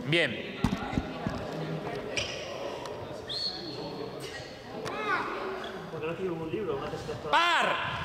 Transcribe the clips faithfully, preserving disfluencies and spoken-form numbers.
Bien. ¿Por qué no escribes un libro? Una tesis doctoral. ¡Par!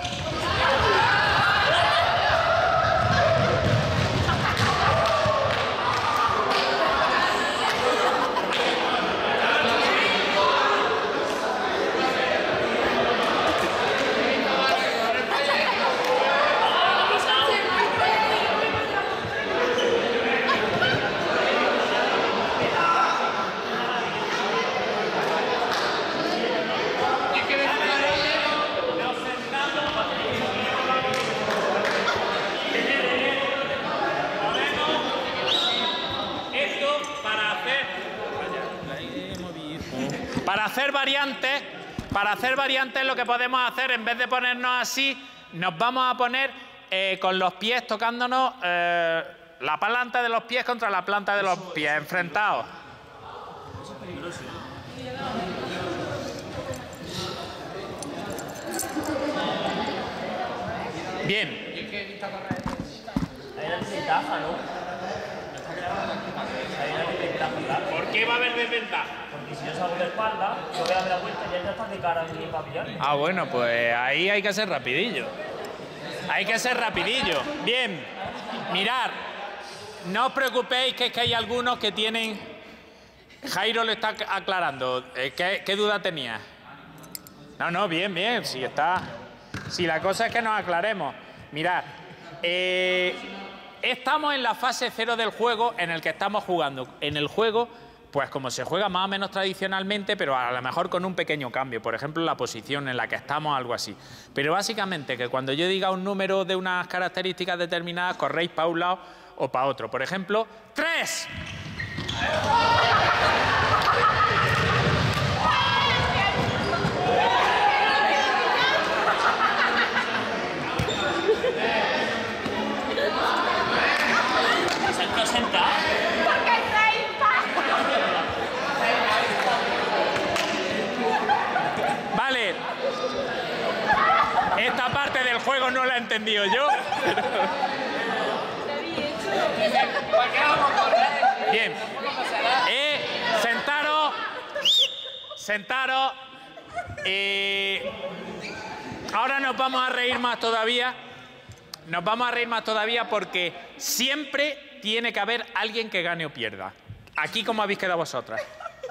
Para hacer variantes, para hacer variantes lo que podemos hacer, en vez de ponernos así, nos vamos a poner eh, con los pies tocándonos eh, la planta de los pies contra la planta de los pies, enfrentados. Bien. Hay una desventaja, ¿no? Hay una desventaja. ¿Por qué va a haber desventaja? Porque si yo salgo de espalda, yo voy a dar la vuelta y ya está de cara a mi pabellón. Ah, bueno, pues ahí hay que ser rapidillo. Hay que ser rapidillo. Bien, mirad, no os preocupéis que es que hay algunos que tienen... Jairo lo está aclarando. ¿Qué, qué duda tenía? No, no, bien, bien, si está... Si la cosa es que nos aclaremos. Mirad, eh, estamos en la fase cero del juego en el que estamos jugando. En el juego... Pues como se juega más o menos tradicionalmente, pero a lo mejor con un pequeño cambio, por ejemplo la posición en la que estamos, algo así. Pero básicamente que cuando yo diga un número de unas características determinadas, corréis para un lado o para otro. Por ejemplo, tres. Vale, esta parte del juego no la he entendido yo. Bien, eh, sentaros, sentaros. Eh, ahora nos vamos a reír más todavía. Nos vamos a reír más todavía porque siempre tiene que haber alguien que gane o pierda. Aquí, ¿cómo habéis quedado vosotras?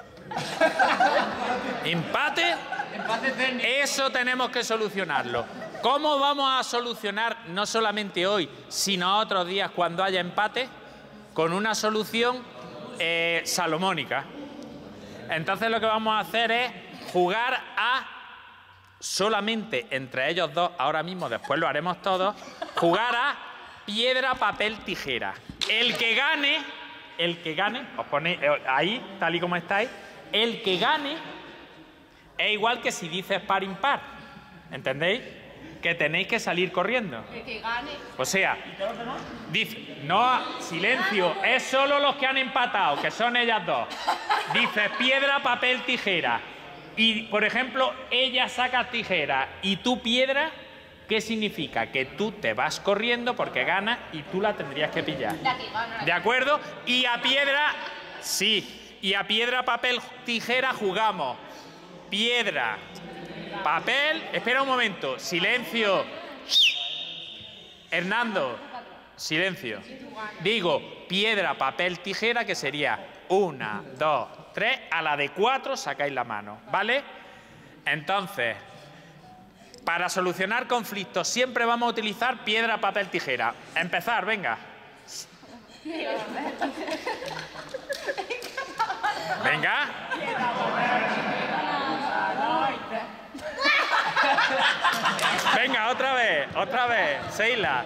¿Empate? Empate técnico. Eso tenemos que solucionarlo. ¿Cómo vamos a solucionar, no solamente hoy, sino otros días cuando haya empate? Con una solución eh, salomónica. Entonces lo que vamos a hacer es jugar a, solamente entre ellos dos, ahora mismo, después lo haremos todos, jugar a piedra, papel, tijera. El que gane, el que gane, os ponéis ahí, tal y como estáis, el que gane es igual que si dices par impar, ¿entendéis? Que tenéis que salir corriendo. El que gane. O sea, dice, no, silencio, es solo los que han empatado, que son ellas dos. Dices piedra, papel, tijera. Y, por ejemplo, ella saca tijera y tú piedra, ¿qué significa? Que tú te vas corriendo porque ganas y tú la tendrías que pillar. La que gana. ¿De acuerdo? Y a piedra, sí. Y a piedra, papel, tijera jugamos. Piedra, papel... Espera un momento. Silencio. Hernando, silencio. Digo, piedra, papel, tijera, que sería una, dos, tres. A la de cuatro sacáis la mano, ¿vale? Entonces, para solucionar conflictos siempre vamos a utilizar piedra, papel, tijera. Empezar, venga. Venga. Venga, otra vez, otra vez. Seila.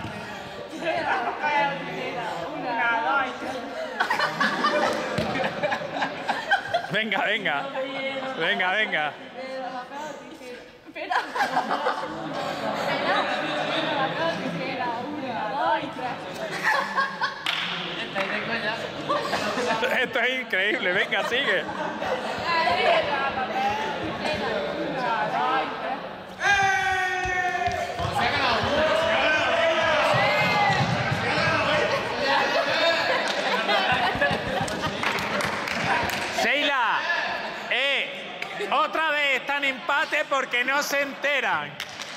Venga, venga. Venga, venga. Espera. Esto es increíble, venga, sigue. empate porque no se enteran.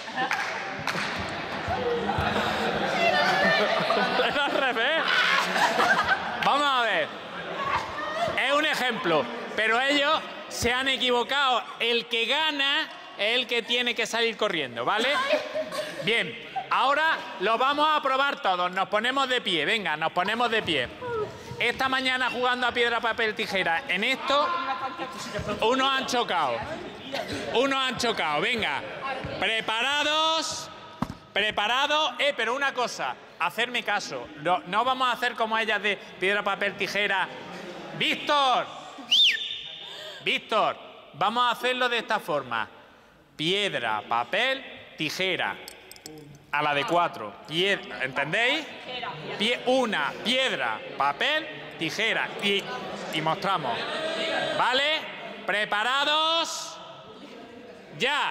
Es al revés. Vamos a ver. Es un ejemplo, pero ellos se han equivocado. El que gana es el que tiene que salir corriendo, ¿vale? Bien, ahora lo vamos a probar todos. Nos ponemos de pie, venga, nos ponemos de pie. Esta mañana jugando a piedra, papel, tijera. En esto, unos han chocado. Unos han chocado, venga. Preparados. Preparados. Eh, pero una cosa, hacerme caso. No, no vamos a hacer como ellas de piedra, papel, tijera. Víctor. Víctor, vamos a hacerlo de esta forma. Piedra, papel, tijera. A la de cuatro. Piedra, ¿entendéis? Pie, una, piedra, papel, tijera. Y, y mostramos. ¿Vale? ¿Preparados? ¡Ya!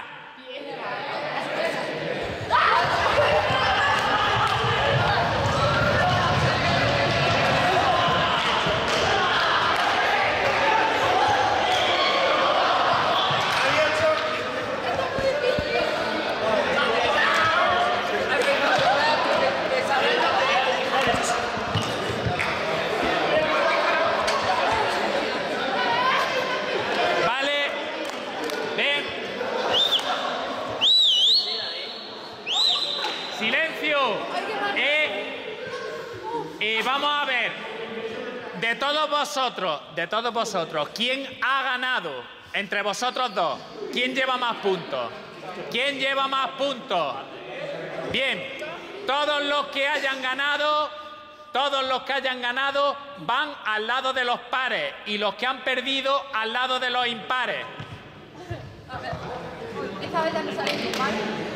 Vamos a ver, de todos vosotros, de todos vosotros, ¿quién ha ganado entre vosotros dos? ¿Quién lleva más puntos? ¿Quién lleva más puntos? Bien, todos los que hayan ganado, todos los que hayan ganado van al lado de los pares y los que han perdido al lado de los impares. A ver, esta vez ya no sale impar.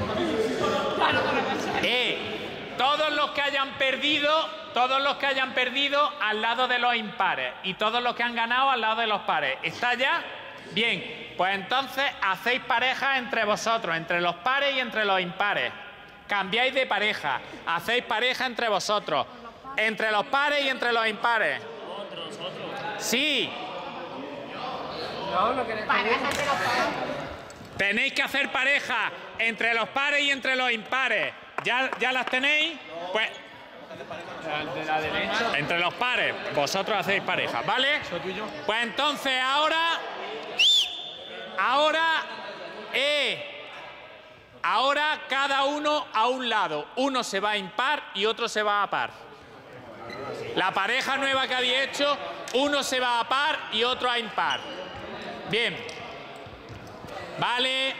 Eh, todos los que hayan perdido... Todos los que hayan perdido al lado de los impares y todos los que han ganado al lado de los pares. ¿Está ya? Bien, pues entonces hacéis pareja entre vosotros, entre los pares y entre los impares. Cambiáis de pareja, hacéis pareja entre vosotros, entre los pares y entre los impares. ¿Entre nosotros? Sí. No, no queréis. Pareja entre los pares. Tenéis que hacer pareja entre los pares y entre los impares. ¿Ya, ya las tenéis? Pues... De la derecha. Entre los pares, vosotros hacéis pareja, ¿vale? Pues entonces ahora, ahora, eh, ahora cada uno a un lado. Uno se va a impar y otro se va a par. La pareja nueva que había hecho, uno se va a par y otro a impar. Bien. Vale.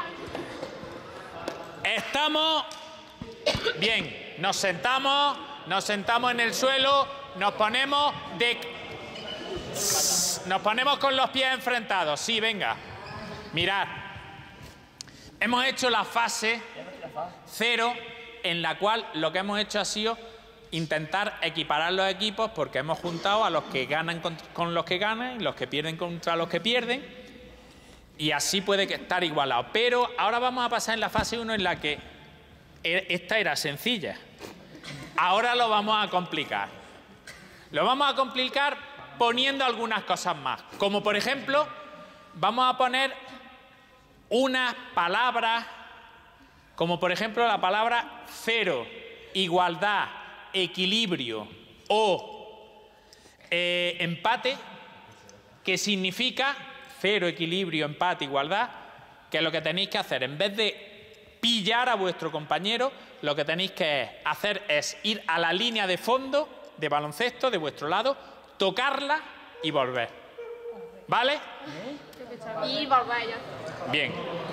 Estamos... Bien, nos sentamos... Nos sentamos en el suelo, nos ponemos de... Nos ponemos con los pies enfrentados. Sí, venga. Mirad. Hemos hecho la fase cero, en la cual lo que hemos hecho ha sido intentar equiparar los equipos, porque hemos juntado a los que ganan con los que ganan y los que pierden contra los que pierden. Y así puede estar igualado. Pero ahora vamos a pasar en la fase uno, en la que esta era sencilla. Ahora lo vamos a complicar. Lo vamos a complicar poniendo algunas cosas más. Como por ejemplo, vamos a poner unas palabras, como por ejemplo la palabra cero, igualdad, equilibrio o eh, empate, que significa cero, equilibrio, empate, igualdad, que lo que tenéis que hacer, en vez de pillar a vuestro compañero, lo que tenéis que hacer es ir a la línea de fondo de baloncesto de vuestro lado, tocarla y volver. ¿Vale? Y volver ya. Bien.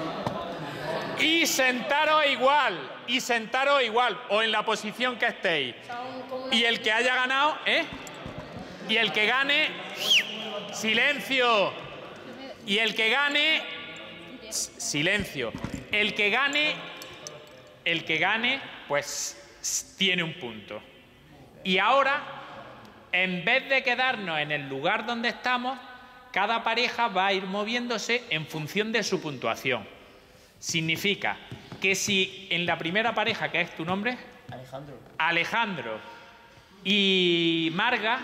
Y sentaros igual, y sentaros igual, o en la posición que estéis. Y el que haya ganado, ¿eh? Y el que gane, silencio. Y el que gane, silencio. El que gane, el que gane, pues tiene un punto. Y ahora, en vez de quedarnos en el lugar donde estamos, cada pareja va a ir moviéndose en función de su puntuación. Significa que si en la primera pareja, ¿qué es tu nombre? Alejandro. Alejandro y Marga,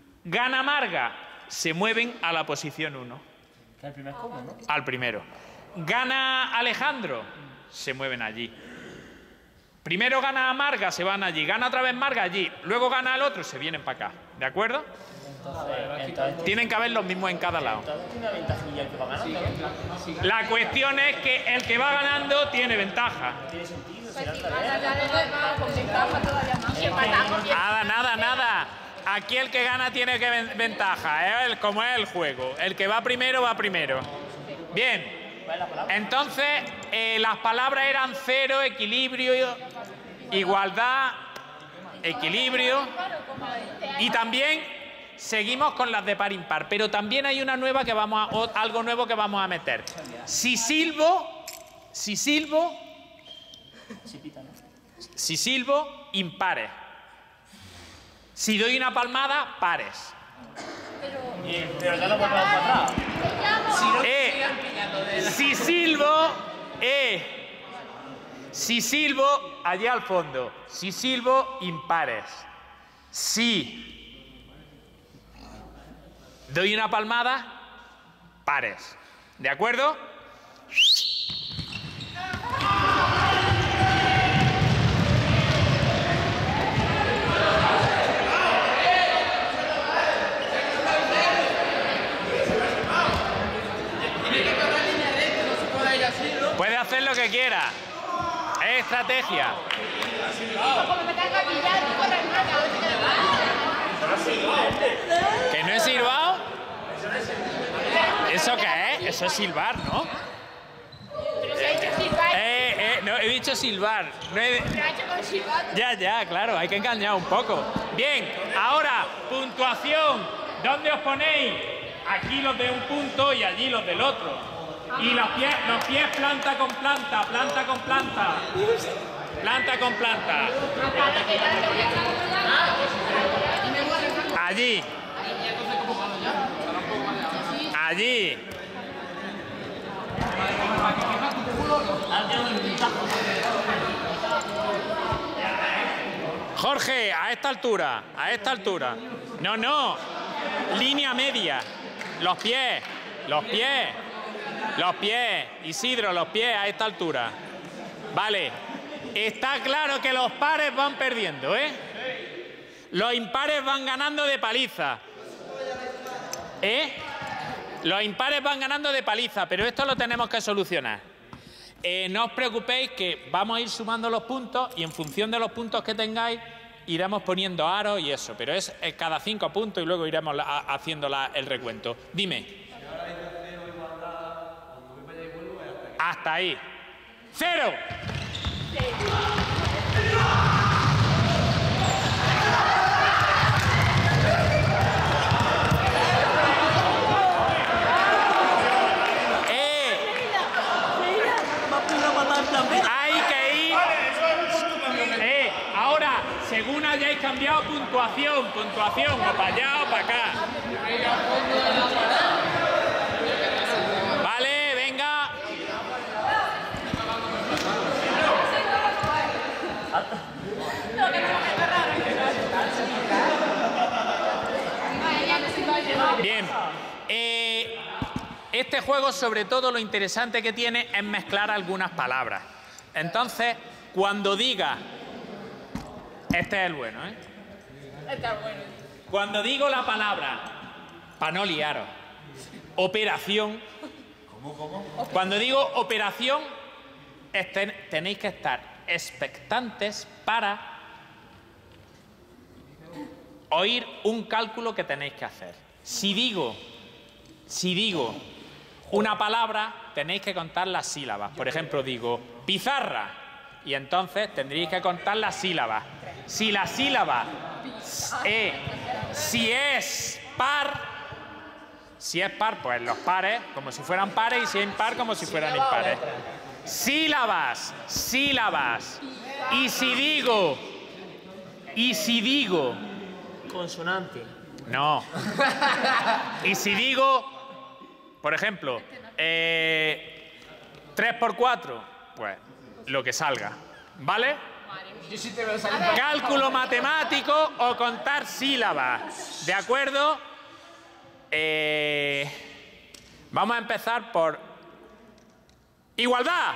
gana Marga, se mueven a la posición uno. Que el primer combo, ¿no? Al primero. Gana Alejandro, se mueven allí. Primero gana Marga, se van allí. Gana otra vez Marga allí. Luego gana el otro, se vienen para acá. ¿De acuerdo? Entonces, entonces, Tienen que haber los mismos en cada lado. entonces tiene una ventajilla el que va ganando, ¿no? La cuestión es que el que va ganando tiene ventaja. Tiene sentido, Pues será si al gana revés. ya le va con ventaja todavía más. Si empatamos, bien. Nada, nada, nada. Aquí el que gana tiene que ven- ventaja. Es el- como es el juego. El que va primero, va primero. Bien. ¿Cuál es la palabra? Entonces, eh, las palabras eran cero, equilibrio, igualdad, equilibrio. Y también seguimos con las de par impar. Pero también hay una nueva que vamos a, o- algo nuevo que vamos a meter. Si silbo, si silbo, Sí, pita, ¿no? si silbo, impares. Si doy una palmada, pares. Y- Pero ya no volvemos para atrás. Eh, si silbo, eh. Si silbo, allí al fondo. Si silbo, impares. Si doy una palmada, pares. ¿De acuerdo? Puede hacer lo que quiera. Es estrategia. Como me tenga que pillar, digo la hermana. ¿Que no es silbado? ¿Eso qué es? Eso es silbar, ¿no? Pero si hay que silbar, Eh, eh, no, he dicho silbar. No he- pero ha hecho con silbar. Ya, ya, claro, hay que engañar un poco. Bien, ahora, puntuación. ¿Dónde os ponéis? Aquí los de un punto y allí los del otro. Y los pies, los pies planta con planta, planta con planta. Planta con planta. Allí. Allí. Jorge, a esta altura, a esta altura. No, no. Línea media. Los pies, los pies, los pies. Isidro, los pies a esta altura. Vale. Está claro que los pares van perdiendo, ¿eh? Los impares van ganando de paliza. ¿Eh? Los impares van ganando de paliza, pero esto lo tenemos que solucionar. Eh, no os preocupéis que vamos a ir sumando los puntos y en función de los puntos que tengáis iremos poniendo aros y eso, pero es eh, cada cinco puntos y luego iremos la- a- haciendo la- el recuento. Dime. Hasta ahí. ¡Cero! ¡Eh! Hay que ir. Eh, ahora, según hayáis cambiado puntuación, puntuación, o para allá o para acá. Vale, venga. Bien. Eh, este juego, sobre todo, lo interesante que tiene es mezclar algunas palabras. Entonces, cuando diga... Este es el bueno, ¿eh? Está bueno. Cuando digo la palabra, para no liaros, operación... Cuando digo operación, este- tenéis que estar expectantes para oír un cálculo que tenéis que hacer. Si digo, si digo una palabra, tenéis que contar las sílabas. Por ejemplo, digo pizarra, y entonces tendréis que contar las sílabas. Si la sílaba es, si es par, si es par, pues los pares, como si fueran pares, y si es impar, como si fueran impares. Sílabas, sílabas. Y si digo, y si digo, Consonante. no. Y si digo, por ejemplo, eh, tres por cuatro, pues lo que salga, ¿vale? Cálculo matemático o contar sílabas, ¿de acuerdo? Eh, vamos a empezar por Igualdad.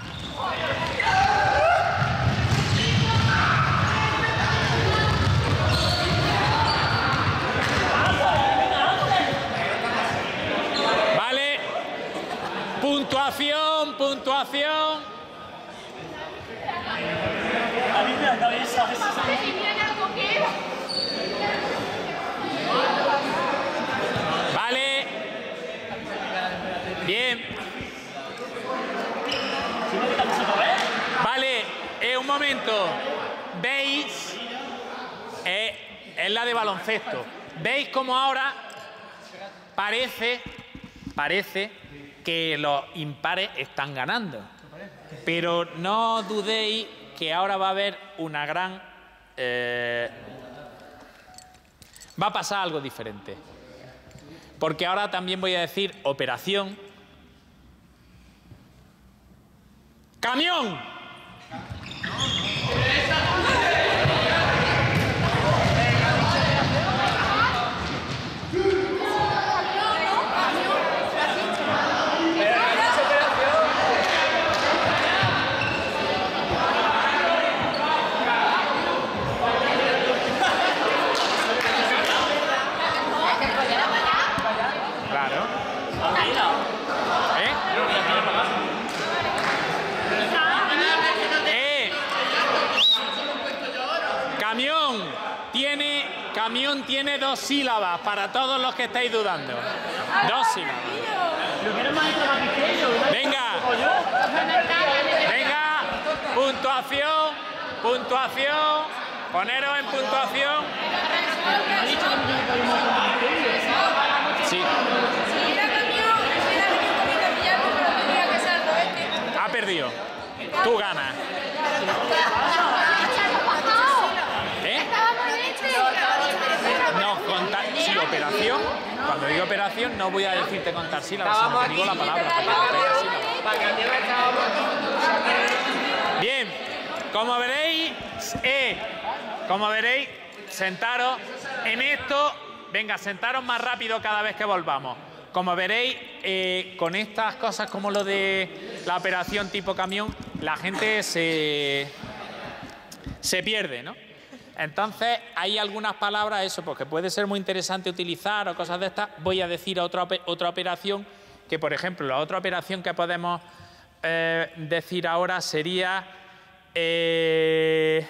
Vale. Puntuación, puntuación. A mí me da cabeza. Vale. Bien. Vale, eh, un momento. ¿Veis? Eh, es la de baloncesto. ¿Veis cómo ahora parece, parece que los impares están ganando? Pero no dudéis que ahora va a haber una gran... Eh, va a pasar algo diferente. Porque ahora también voy a decir operación ¡camión! Claro. ¿Eh? Eh. Camión tiene, camión tiene dos sílabas para todos los que estáis dudando. Dos sílabas. Venga. Venga. Puntuación. Puntuación. Poneros en puntuación. Sí. Ha perdido. Tú ganas. ¿Eh? No, contar. Sí, operación. Cuando digo operación, no voy a decirte contar sílabas, sino que digo la palabra. Bien. Como veréis, eh, como veréis, sentaros en esto. Venga, sentaros más rápido cada vez que volvamos. Como veréis, eh, con estas cosas como lo de la operación tipo camión, la gente se, se pierde, ¿no? Entonces, hay algunas palabras, eso, porque puede ser muy interesante utilizar o cosas de estas. Voy a decir otra, otra operación, que por ejemplo, la otra operación que podemos eh, decir ahora sería... Eh,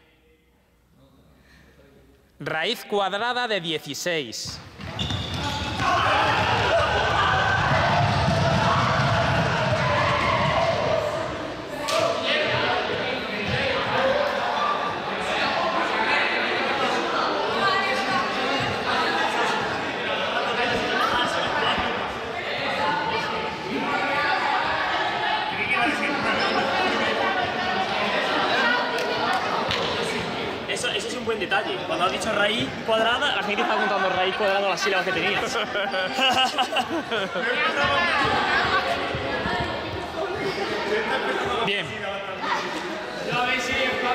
raíz cuadrada de dieciséis. Eso, eso es un buen detalle. Cuando has dicho raíz cuadrada, la gente está contando raíz cuadrada las sílabas que tenías. Bien.